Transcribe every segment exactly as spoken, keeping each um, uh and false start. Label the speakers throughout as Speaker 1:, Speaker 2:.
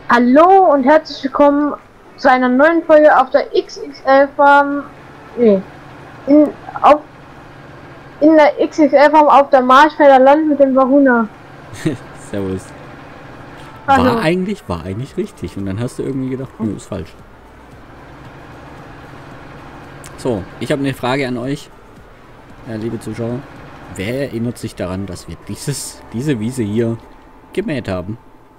Speaker 1: Hallo und herzlich willkommen zu einer neuen Folge auf der X X L Farm. Nee. In, auf, in der X X L Farm auf der Marschfelder Land mit dem Varuna.
Speaker 2: Servus.
Speaker 1: Hallo.
Speaker 2: War eigentlich, war eigentlich richtig. Und dann hast du irgendwie gedacht, nö, ist falsch. So, ich habe eine Frage an euch, äh, liebe Zuschauer. Wer erinnert sich daran, dass wir dieses, diese Wiese hier gemäht haben?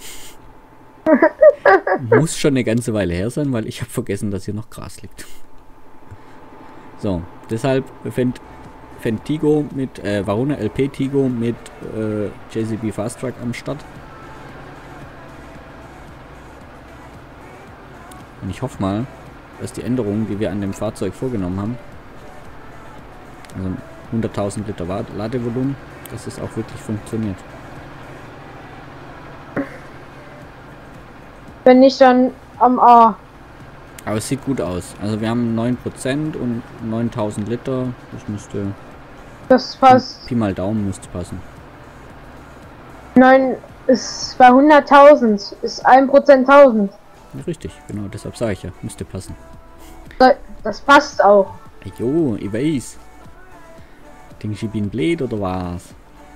Speaker 2: Muss schon eine ganze Weile her sein, weil ich habe vergessen, dass hier noch Gras liegt. So, deshalb fängt fängt Tigo mit, äh, Varuna L P Tigo mit äh, J C B Fast Track am Start. Und ich hoffe mal, dass die Änderungen, die wir an dem Fahrzeug vorgenommen haben, also hunderttausend Liter Ladevolumen, dass es auch wirklich funktioniert.
Speaker 1: Wenn nicht, dann am A.
Speaker 2: Aber es sieht gut aus. Also wir haben neun Prozent und neuntausend Liter. Das müsste...
Speaker 1: Das passt.
Speaker 2: Pi mal Daumen müsste passen.
Speaker 1: neun ist bei hunderttausend. Ist ein Prozent tausend.
Speaker 2: Ja, richtig, genau. Deshalb sage ich ja. Müsste passen.
Speaker 1: Das passt auch.
Speaker 2: Jo, ich weiß. Denkst du, ich bin blöd oder was?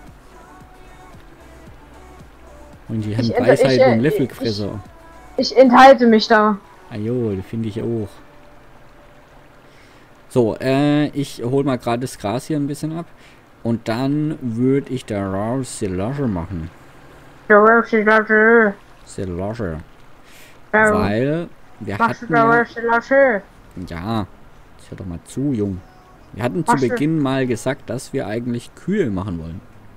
Speaker 2: Und die haben
Speaker 1: Ich-
Speaker 2: Weisheit
Speaker 1: ich-
Speaker 2: und
Speaker 1: ich-
Speaker 2: Löffelgefresser.
Speaker 1: Ich enthalte mich da.
Speaker 2: Ajo, das finde ich auch. So, äh, ich hole mal gerade das Gras hier ein bisschen ab. Und dann würde ich daraus Silage machen. Silage. Weil wir hatten ja, ja, ich hör doch mal zu, Jung. Wir hatten zu Beginn mal gesagt, dass wir eigentlich Kühe machen wollen.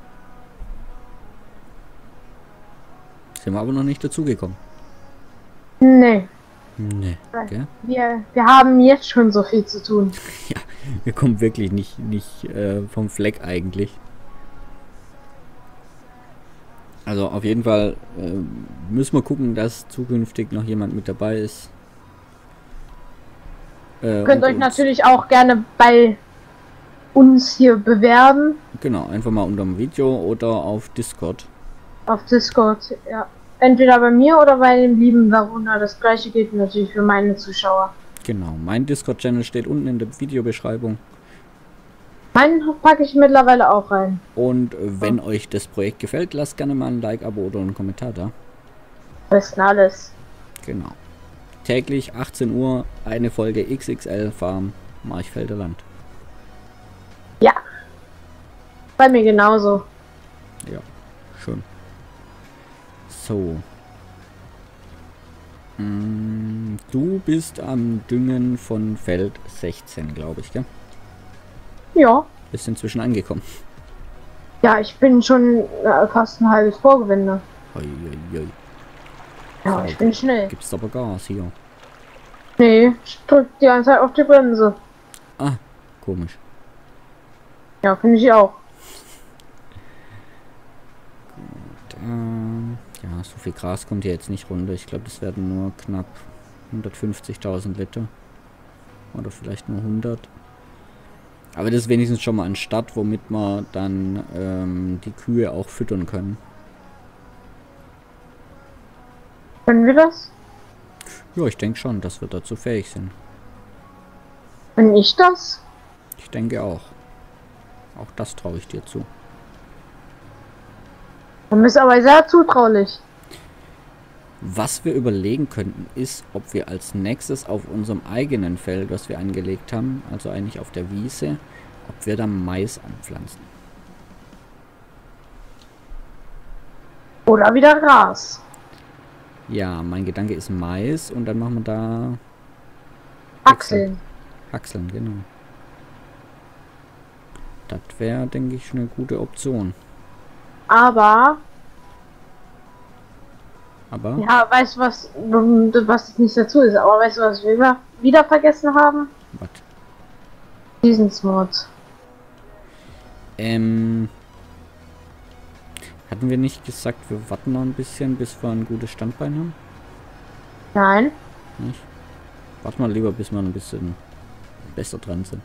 Speaker 2: Sind wir aber noch nicht dazu gekommen.
Speaker 1: Nee.
Speaker 2: Nee, gell?
Speaker 1: Wir, wir haben jetzt schon so viel zu tun.
Speaker 2: Ja, wir kommen wirklich nicht, nicht äh, vom Fleck eigentlich. Also auf jeden Fall äh, müssen wir gucken, dass zukünftig noch jemand mit dabei ist. Äh,
Speaker 1: Ihr könnt euch
Speaker 2: uns,
Speaker 1: natürlich auch gerne bei uns hier bewerben.
Speaker 2: Genau, einfach mal unter dem Video oder auf Discord.
Speaker 1: Auf Discord, ja. Entweder bei mir oder bei dem lieben Varuna. Das gleiche gilt natürlich für meine Zuschauer.
Speaker 2: Genau, mein Discord-Channel steht unten in der Videobeschreibung.
Speaker 1: Meinen packe ich mittlerweile auch rein.
Speaker 2: Und äh, wenn oh. euch das Projekt gefällt, lasst gerne mal ein Like, Abo oder einen Kommentar da.
Speaker 1: Besten alles.
Speaker 2: Genau. Täglich achtzehn Uhr eine Folge X X L Farm Marchfelder Land.
Speaker 1: Ja. Bei mir genauso.
Speaker 2: Ja, schön. So. Mm, du bist am Düngen von Feld sechzehn, glaube ich, gell?
Speaker 1: Ja.
Speaker 2: Bist inzwischen angekommen.
Speaker 1: Ja, ich bin schon äh, fast ein halbes Vorgewinde.
Speaker 2: Oi, oi, oi.
Speaker 1: Ja,
Speaker 2: So,
Speaker 1: ich bin schnell.
Speaker 2: Gibt's aber Gas hier.
Speaker 1: Nee, ich drück die ganze Zeit auf die Bremse.
Speaker 2: Ah, komisch.
Speaker 1: Ja, finde ich auch.
Speaker 2: Ähm, ja, so viel Gras kommt hier jetzt nicht runter. Ich glaube, das werden nur knapp hundertfünfzigtausend Liter. Oder vielleicht nur hundert. Aber das ist wenigstens schon mal ein Start, womit wir dann ähm, die Kühe auch füttern können.
Speaker 1: Können wir das?
Speaker 2: Ja, ich denke schon, dass wir dazu fähig sind.
Speaker 1: Bin ich das?
Speaker 2: Ich denke auch. Auch das traue ich dir zu.
Speaker 1: Du bist aber sehr zutraulich.
Speaker 2: Was wir überlegen könnten, ist, ob wir als nächstes auf unserem eigenen Feld, was wir angelegt haben, also eigentlich auf der Wiese, ob wir da Mais anpflanzen.
Speaker 1: Oder wieder Gras.
Speaker 2: Ja, mein Gedanke ist Mais und dann machen wir da
Speaker 1: Achseln.
Speaker 2: Achseln, genau. Das wäre, denke ich, eine gute Option.
Speaker 1: Aber,
Speaker 2: Aber,
Speaker 1: ja, weißt du was, was nicht dazu ist, aber weißt du was wir wieder, wieder vergessen haben?
Speaker 2: was?
Speaker 1: Diesen Mod.
Speaker 2: Ähm, hatten wir nicht gesagt, wir warten noch ein bisschen, bis wir ein gutes Standbein haben?
Speaker 1: Nein.
Speaker 2: Nicht? Warte mal lieber, bis wir ein bisschen besser dran sind.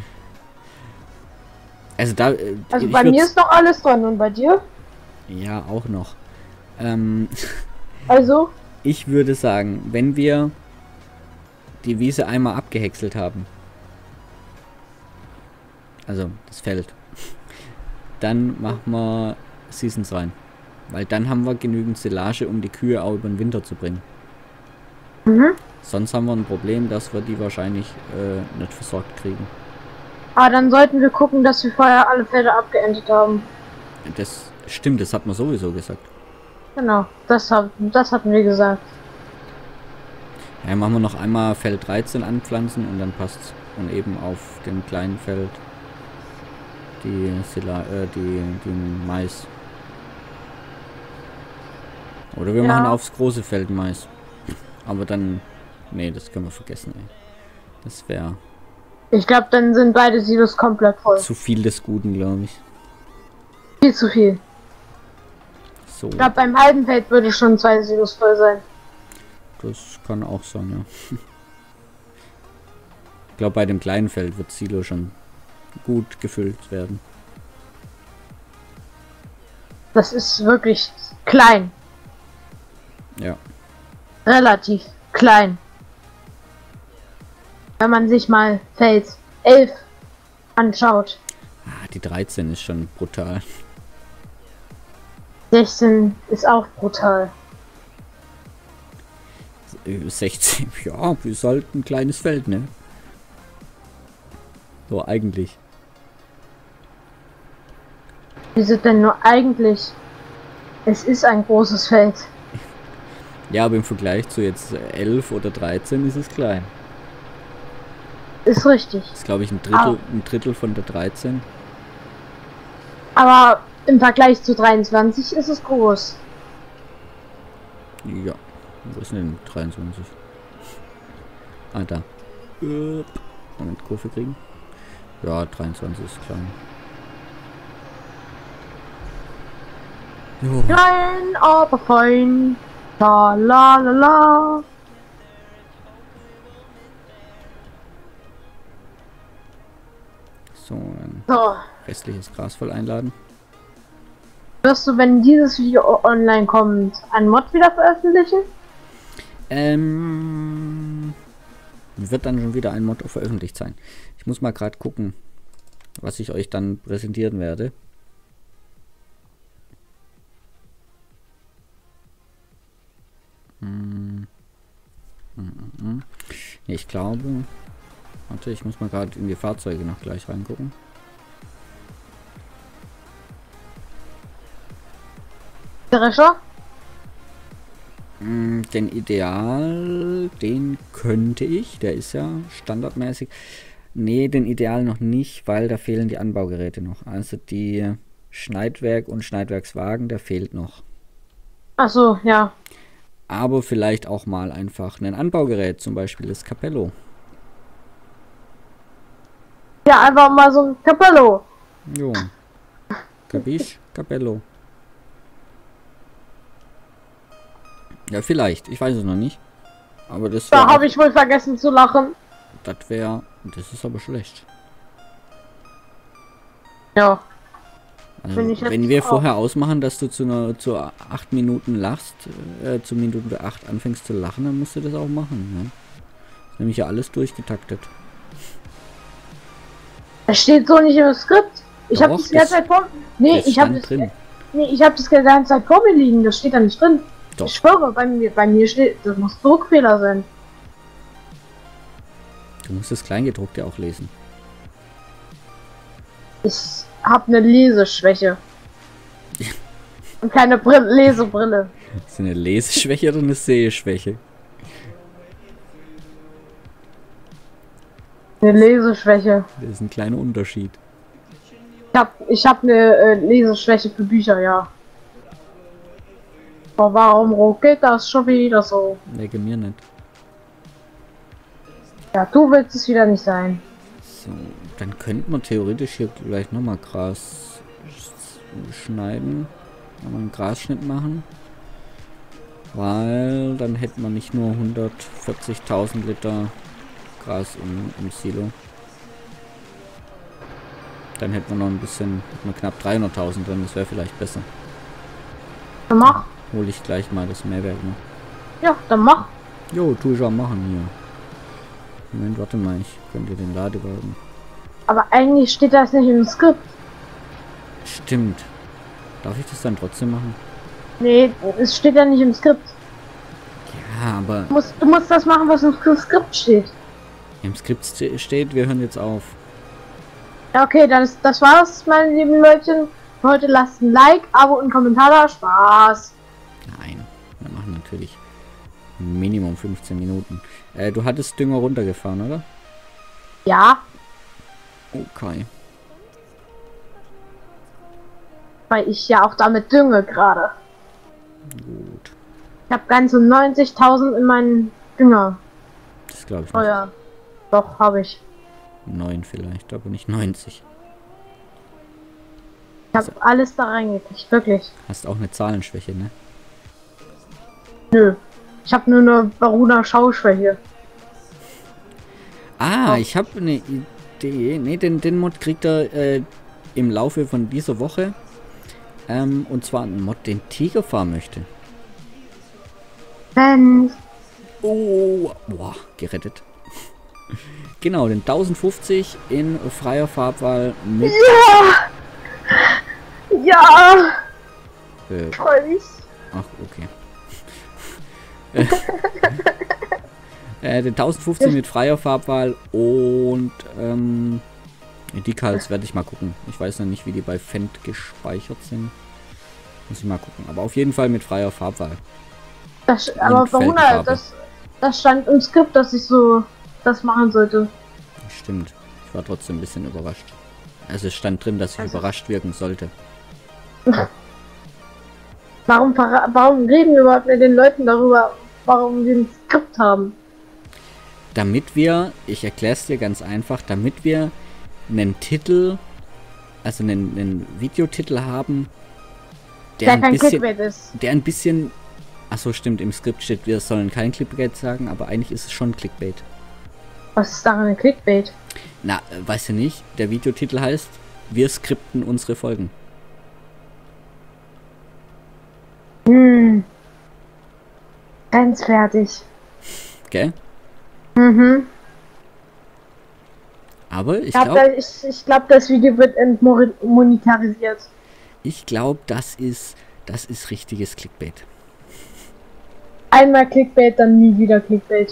Speaker 2: Also da... Äh,
Speaker 1: Also bei mir ist noch alles dran und bei dir?
Speaker 2: Ja, auch noch. Ähm,
Speaker 1: Also?
Speaker 2: Ich würde sagen, wenn wir die Wiese einmal abgehäckselt haben, also das Feld, dann machen wir Seasons rein. Weil dann haben wir genügend Silage, um die Kühe auch über den Winter zu bringen.
Speaker 1: Mhm.
Speaker 2: Sonst haben wir ein Problem, dass wir die wahrscheinlich äh, nicht versorgt kriegen.
Speaker 1: Aber dann sollten wir gucken, dass wir vorher alle Felder abgeerntet haben.
Speaker 2: Das stimmt, das hat man sowieso gesagt.
Speaker 1: Genau, das, hab, das hatten wir gesagt.
Speaker 2: Ja, machen wir noch einmal Feld dreizehn anpflanzen und dann passt's. Und eben auf dem kleinen Feld die, Sila äh, die, die Mais. Oder wir
Speaker 1: Ja.
Speaker 2: machen aufs große Feld Mais. Aber dann... Nee, das können wir vergessen, ey. Das wäre
Speaker 1: Ich glaube, dann sind beide Silos komplett voll.
Speaker 2: zu viel des Guten, glaube ich.
Speaker 1: Viel zu viel.
Speaker 2: So,
Speaker 1: Ich glaube, beim halben Feld würde schon zwei Silos voll sein.
Speaker 2: das kann auch sein, ja. Ich glaube, bei dem kleinen Feld wird Silo schon gut gefüllt werden.
Speaker 1: Das ist wirklich klein.
Speaker 2: Ja.
Speaker 1: Relativ klein. Wenn man sich mal Feld elf anschaut.
Speaker 2: Ah, die dreizehn ist schon brutal.
Speaker 1: sechzehn ist auch brutal.
Speaker 2: sechzehn, ja, ist halt ein kleines Feld, ne? So, eigentlich.
Speaker 1: Wieso denn nur eigentlich? Es ist ein großes Feld.
Speaker 2: Ja, aber im Vergleich zu jetzt elf oder dreizehn ist es klein.
Speaker 1: Ist richtig.
Speaker 2: Das ist, glaube ich, ein Drittel, ein Drittel von der dreizehn.
Speaker 1: Aber im Vergleich zu dreiundzwanzig ist es groß.
Speaker 2: Ja. Wo ist denn dreiundzwanzig? Ah, da. Äh, Moment, Kurve kriegen. Ja, dreiundzwanzig ist klein. Jo.
Speaker 1: Klein, aber fein. La la la la.
Speaker 2: So, dann
Speaker 1: So.
Speaker 2: restliches Gras voll einladen.
Speaker 1: Wirst du, wenn dieses Video online kommt, ein Mod wieder veröffentlichen?
Speaker 2: Ähm, wird dann schon wieder ein Mod veröffentlicht sein. Ich muss mal gerade gucken, was ich euch dann präsentieren werde. Hm. Hm, hm, hm. Nee, ich glaube... Warte, ich muss mal gerade in die Fahrzeuge noch gleich reingucken.
Speaker 1: Der Rescher?
Speaker 2: Mm, Den Ideal, den könnte ich, der ist ja standardmäßig. Nee, den Ideal noch nicht, weil da fehlen die Anbaugeräte noch. Also die Schneidwerk und Schneidwerkswagen, der fehlt noch.
Speaker 1: Ach so, ja.
Speaker 2: Aber vielleicht auch mal einfach ein Anbaugerät, zum Beispiel das Capello.
Speaker 1: Ja, einfach mal so ein Capello.
Speaker 2: Jo. Capisch? Capello. Ja, vielleicht. Ich weiß es noch nicht. Aber das
Speaker 1: Da
Speaker 2: wäre...
Speaker 1: habe ich wohl vergessen zu lachen.
Speaker 2: Das wäre... Das ist aber schlecht.
Speaker 1: Ja.
Speaker 2: Also,
Speaker 1: Finde ich jetzt
Speaker 2: wenn wir
Speaker 1: auch.
Speaker 2: vorher ausmachen, dass du zu einer zu acht Minuten lachst, äh, zu Minute acht anfängst zu lachen, dann musst du das auch machen. Ne? Ist nämlich ja alles durchgetaktet.
Speaker 1: Das steht so nicht im Skript. Ich habe
Speaker 2: Doch,
Speaker 1: das die ganze
Speaker 2: das-
Speaker 1: Zeit vor. Nee,
Speaker 2: das
Speaker 1: ich habe
Speaker 2: stand
Speaker 1: das.
Speaker 2: drin.
Speaker 1: Nee, ich habe das die ganze Zeit vor mir liegen. Das steht da nicht drin.
Speaker 2: Doch.
Speaker 1: Ich schwöre, bei mir, bei mir steht, das muss Druckfehler sein.
Speaker 2: Du musst das Kleingedruckte auch lesen.
Speaker 1: Ich habe eine Leseschwäche. Und keine Brille, Lesebrille.
Speaker 2: Ist das eine Leseschwäche oder eine Sehschwäche?
Speaker 1: Eine Leseschwäche.
Speaker 2: Das ist ein kleiner Unterschied.
Speaker 1: Ich habe ich hab eine äh, Leseschwäche für Bücher, ja. Aber warum geht das schon wieder so?
Speaker 2: Lege mir nicht.
Speaker 1: Ja, du willst es wieder nicht sein.
Speaker 2: So, dann könnte man theoretisch hier gleich nochmal Gras sch- schneiden. Nochmal einen Grasschnitt machen. Weil dann hätten wir nicht nur hundertvierzigtausend Liter Gras im, im Silo. Dann hätten wir noch ein bisschen, hätten wir knapp dreihunderttausend drin, das wäre vielleicht besser.
Speaker 1: Mach.
Speaker 2: Hole ich gleich mal das Mehrwerk noch.
Speaker 1: Ja, dann mach.
Speaker 2: Jo, tu ich auch machen hier. Moment, warte mal, ich könnte den Ladebalken.
Speaker 1: Aber eigentlich steht das nicht im Skript.
Speaker 2: Stimmt. Darf ich das dann trotzdem machen?
Speaker 1: Nee, es steht ja nicht im Skript.
Speaker 2: Ja, aber
Speaker 1: Du musst, du musst das machen, was im Skript steht.
Speaker 2: im Skript ste- steht, wir hören jetzt auf.
Speaker 1: Ja, okay, das, das war's, meine lieben Leute. Heute lasst ein Like, Abo und Kommentar da. Spaß.
Speaker 2: Nein, wir machen natürlich Minimum fünfzehn Minuten. Äh, du hattest Dünger runtergefahren, oder?
Speaker 1: Ja,
Speaker 2: Okay.
Speaker 1: weil ich ja auch damit dünge gerade.
Speaker 2: Gut.
Speaker 1: Ich habe ganze neunzigtausend in meinen Dünger.
Speaker 2: Das glaube ich
Speaker 1: Oh
Speaker 2: nicht.
Speaker 1: ja, doch, habe ich.
Speaker 2: neun vielleicht, aber nicht neunzig.
Speaker 1: Ich habe alles da reingekriegt, wirklich.
Speaker 2: Hast auch eine Zahlenschwäche, ne?
Speaker 1: Nö. Ich habe nur eine Baruna Schauschwäche.
Speaker 2: Ah,
Speaker 1: Oh.
Speaker 2: ich habe eine Idee. Ne, den, den Mod kriegt er äh, im Laufe von dieser Woche. Ähm, und zwar einen Mod, den Tiger fahren möchte.
Speaker 1: Wenn.
Speaker 2: Oh, boah, gerettet. Genau, den tausendfünfzig in freier Farbwahl mit...
Speaker 1: Ja! Ja!
Speaker 2: Äh,
Speaker 1: Freu mich.
Speaker 2: ach, okay. äh, den tausendfünfzig mit freier Farbwahl und ähm, die Decals werde ich mal gucken. Ich weiß noch nicht, wie die bei Fendt gespeichert sind. Muss ich mal gucken. Aber auf jeden Fall mit freier Farbwahl.
Speaker 1: Das, aber
Speaker 2: Und
Speaker 1: Baruna,
Speaker 2: Felgenfarbe.
Speaker 1: das, das stand im Skript, dass ich so das machen sollte.
Speaker 2: Stimmt. Ich war trotzdem ein bisschen überrascht. Also es stand drin, dass ich
Speaker 1: Also-
Speaker 2: überrascht wirken sollte.
Speaker 1: Warum, verra- warum reden wir überhaupt mit den Leuten darüber, warum wir ein Skript haben?
Speaker 2: Damit wir, ich erkläre es dir ganz einfach, damit wir einen Titel, also einen, einen Videotitel haben, der,
Speaker 1: Der
Speaker 2: ein
Speaker 1: kein
Speaker 2: bisschen,
Speaker 1: Clickbait ist.
Speaker 2: der ein bisschen, achso stimmt, im Skript steht, wir sollen kein Clickbait sagen, aber eigentlich ist es schon Clickbait.
Speaker 1: Was ist daran ein Clickbait?
Speaker 2: Na, äh, weißt du nicht, der Videotitel heißt, wir skripten unsere Folgen.
Speaker 1: Hm. Ganz fertig.
Speaker 2: Gell?
Speaker 1: Mhm.
Speaker 2: Aber ich
Speaker 1: Ich glaube,
Speaker 2: glaube,
Speaker 1: ich, ich glaub, das Video wird entmonetarisiert.
Speaker 2: ich glaube, das ist, das ist richtiges Clickbait.
Speaker 1: Einmal Clickbait, dann nie wieder Clickbait.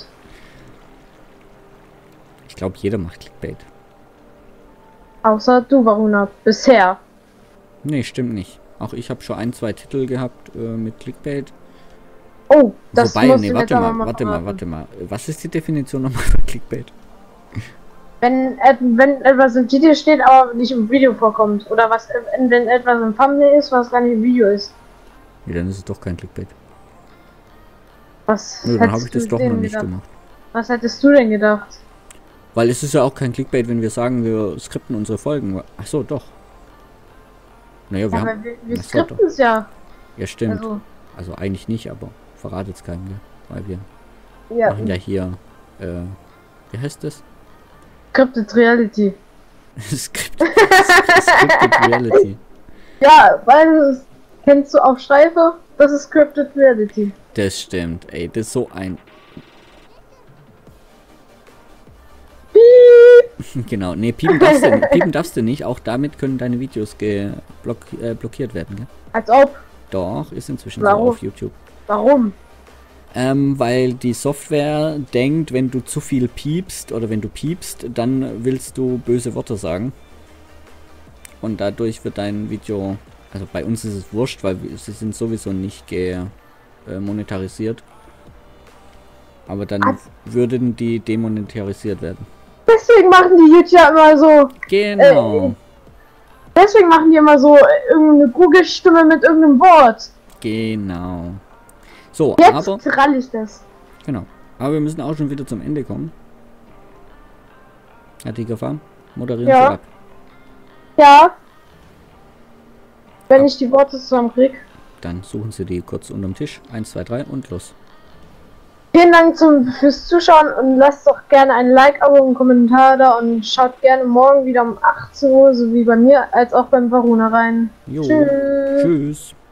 Speaker 2: Ich glaube, jeder macht Clickbait.
Speaker 1: Außer du, Varuna. Bisher.
Speaker 2: Nee, stimmt nicht. Auch ich habe schon ein, zwei Titel gehabt äh, mit Clickbait.
Speaker 1: Oh, das
Speaker 2: Wobei,
Speaker 1: musst
Speaker 2: nee,
Speaker 1: du
Speaker 2: warte
Speaker 1: jetzt
Speaker 2: mal,
Speaker 1: aber
Speaker 2: warte mal,
Speaker 1: verraten.
Speaker 2: warte mal. Was ist die Definition nochmal für Clickbait?
Speaker 1: Wenn, et- wenn etwas im Titel steht, aber nicht im Video vorkommt. Oder was, wenn wenn etwas im Thumbnail ist, was gar nicht im Video ist.
Speaker 2: Nee, dann ist es doch kein Clickbait.
Speaker 1: Was
Speaker 2: Nö, dann habe
Speaker 1: hättest
Speaker 2: ich das
Speaker 1: du
Speaker 2: doch
Speaker 1: denn
Speaker 2: noch nicht
Speaker 1: gedacht?
Speaker 2: gemacht.
Speaker 1: Was hättest du denn gedacht?
Speaker 2: Weil es ist ja auch kein Clickbait, wenn wir sagen, wir skripten unsere Folgen. Ach so, doch. Naja, wir
Speaker 1: Aber
Speaker 2: haben...
Speaker 1: wir, wir
Speaker 2: Ach so, doch.
Speaker 1: skripten es ja.
Speaker 2: Ja, stimmt. Also,
Speaker 1: Also,
Speaker 2: eigentlich nicht, aber verratet es keinem, gell? Weil wir
Speaker 1: ja,
Speaker 2: machen ja hier... Äh, wie heißt das?
Speaker 1: Scripted Reality.
Speaker 2: Skript, Scripted Reality.
Speaker 1: Ja, weil es, kennst du auf Streife? Das ist Scripted Reality.
Speaker 2: Das stimmt, ey. Das ist so ein...
Speaker 1: Piep.
Speaker 2: Genau, nee, piepen darfst, du, piepen darfst du nicht. Auch damit können deine Videos geblock, äh, blockiert werden, gell?
Speaker 1: Als ob.
Speaker 2: Doch, ist inzwischen
Speaker 1: Warum?
Speaker 2: so auf YouTube.
Speaker 1: Warum?
Speaker 2: Ähm, weil die Software denkt, wenn du zu viel piepst oder wenn du piepst, dann willst du böse Worte sagen. Und dadurch wird dein Video, also bei uns ist es wurscht, weil wir, sie sind sowieso nicht ge, äh, monetarisiert. Aber dann
Speaker 1: Was?
Speaker 2: würden die demonetarisiert werden.
Speaker 1: Deswegen machen die YouTuber immer so.
Speaker 2: Genau,
Speaker 1: Deswegen machen die immer so äh, irgendeine Google-Stimme mit irgendeinem Wort.
Speaker 2: genau. So,
Speaker 1: Jetzt
Speaker 2: aber,
Speaker 1: trall ich das.
Speaker 2: genau. Aber wir müssen auch schon wieder zum Ende kommen. Herr Tigerfarm, moderieren
Speaker 1: Ja.
Speaker 2: Sie ab.
Speaker 1: Ja. Wenn ich die Worte zusammenkrieg.
Speaker 2: Dann suchen Sie die kurz unterm Tisch. eins, zwei, drei und los.
Speaker 1: Vielen Dank zum, fürs Zuschauen und lasst doch gerne ein Like, Abo und einen Kommentar da und schaut gerne morgen wieder um achtzehn Uhr, so wie bei mir, als auch beim Varuna rein.
Speaker 2: Jo.
Speaker 1: Tschüss.
Speaker 2: Tschüss.